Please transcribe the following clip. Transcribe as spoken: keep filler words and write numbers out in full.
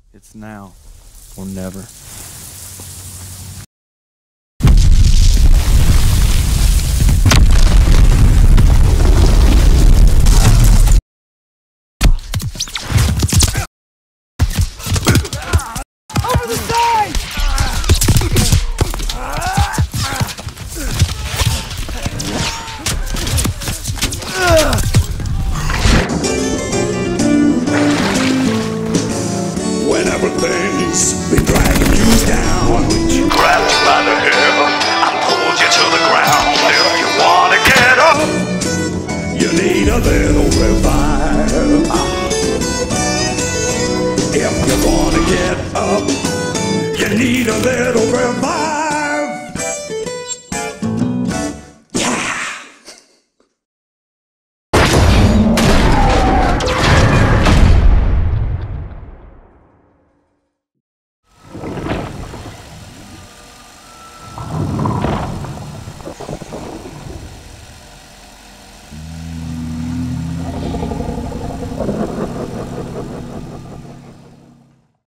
It's now or never. Over the side! When everything's been dragging you down, Grabbed you by the hair and pulled you to the ground. If you wanna get up, you need a little revive. If you wanna get up, you need a little revive.